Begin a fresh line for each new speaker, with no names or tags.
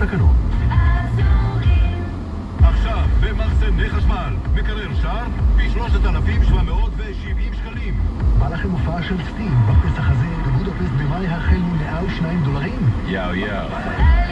לתקנון.
עכשיו, במחסני חשמל, מקרר שר, ב$3,770 שקלים.
בא לכם הופעה של סטים בפסח הזה, בבודפסט במאי החל מ$102.
יאו יאו.